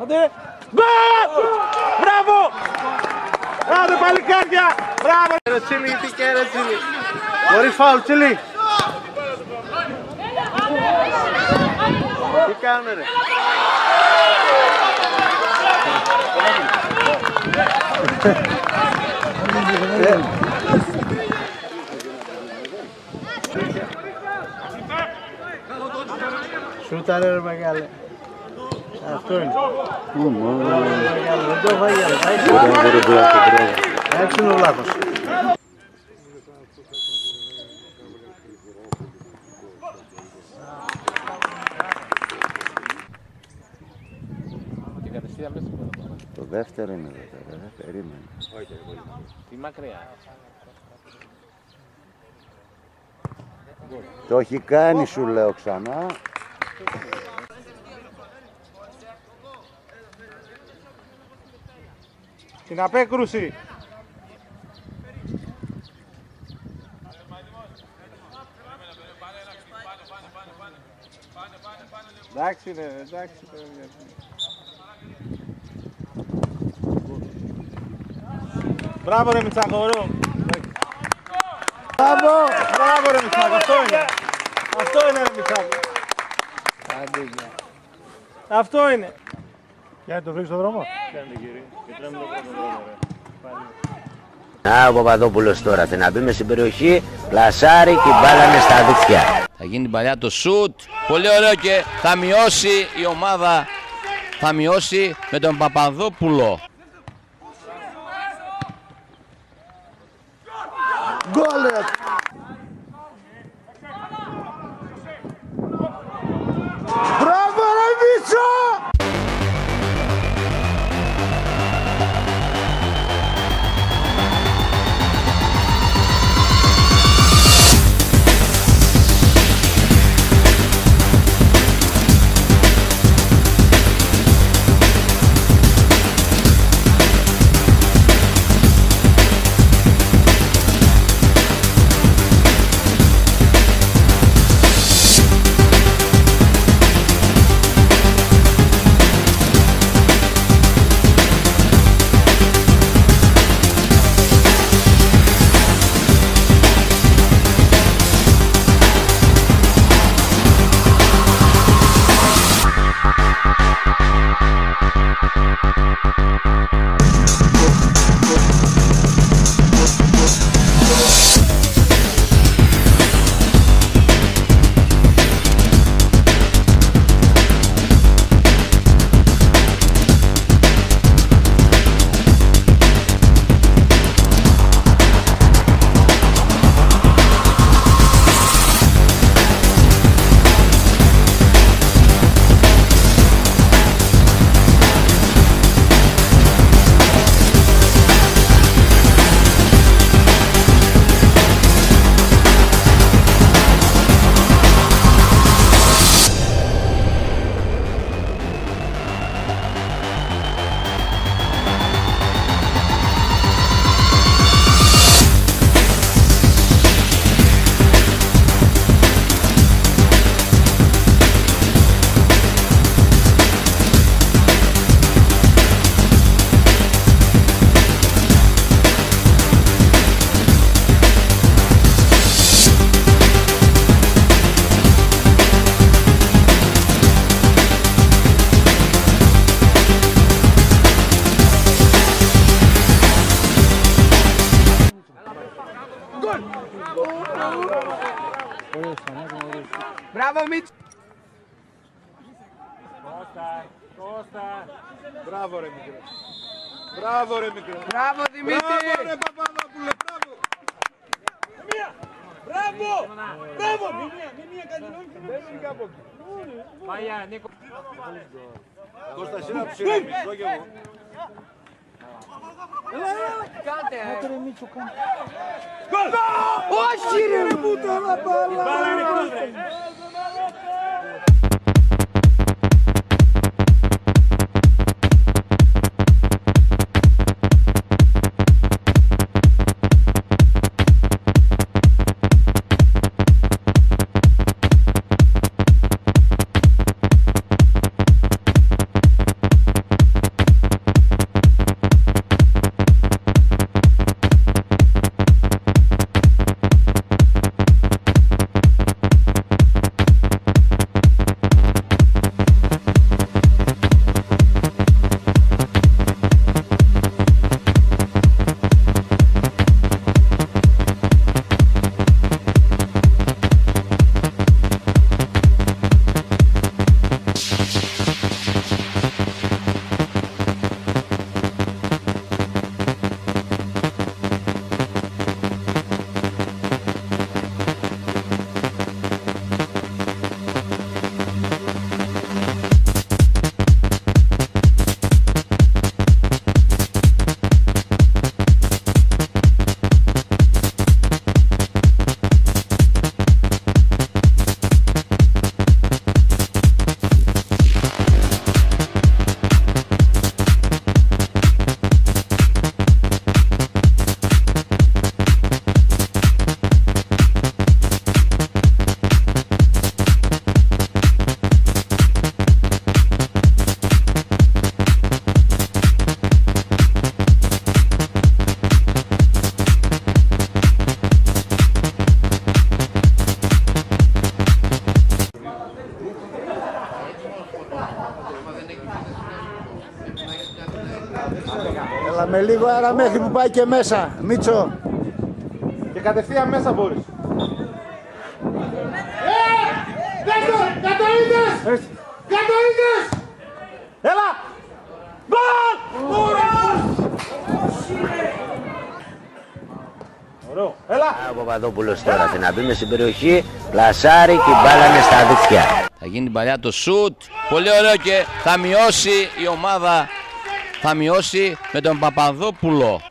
Άντε! Μπράβο! Άντε παλικάρια! Μπράβο! Ρε Τσίλι, τι και ρε Τσίλι! Χωρίς φάουλ, Τσίλι! Τι κάνουνε ρε! Σούταρε ρε μεγάλε! Αυτό είναι. Δεν το φάγει. Έτσι είναι ο λάθος. Το δεύτερο είναι εδώ, δεν περίμενε. Τι μακριά. Το έχει κάνει σου λέω ξανά. Την απέκρουση. Εντάξει ρε, εντάξει. Μπράβο ρε Μητσακορό. Μπράβο, μπράβο ρε Μητσάκο, αυτό είναι. Αυτό είναι ρε Μητσάκο. Αυτό είναι. Για το βρεις στον δρόμο. Κάντε κύριε, και τρέμει το πρώτο δρόμο ρε. Α, ο Παπαδόπουλος τώρα θέλει να μπει μες στην περιοχή, πλασάρει και η μπάλα είναι στα δίχτυα. Θα γίνει την παλιά το σουτ. Πολύ ωραίο και θα μειώσει η ομάδα. Θα μειώσει με τον Παπαδόπουλο. Γκολ! Μπράβο ρε Μίτσο! Μπράβο Μίτσο! Κώστα! Μπράβο ρε μικρό! Μπράβο ρε μικρό! Μπράβο Δημήτρη! Μπράβο ρε Παπαδόπουλε! Μπράβο! Μία! Μπράβο! Μπράβο! Μία κάτι νόμιζε δεν είναι από εκεί. Πάγια Νίκο. Κώστα εσύ να τους ηρεμείς, όχι εγώ. Κάντε! Γκολ! Όχι ρε μου το λαμπάλα! Μπάλα είναι γκολ ρε! λίγο αέρα μέχρι που πάει και μέσα, Μίτσο. Και κατευθείαν μέσα μπορείς. Κάτω είδες! Κάτω είδες! Έλα! Γκολ! Ωραίο, έλα! Ο Παπαδόπουλος τώρα θέλει να μπει μες στην περιοχή, πλασάρει και η μπάλα είναι στα δίχτυα. Θα γίνει την παλιά το σουτ. Πολύ ωραίο και θα μειώσει η ομάδα. Θα μειώσει με τον Παπαδόπουλο.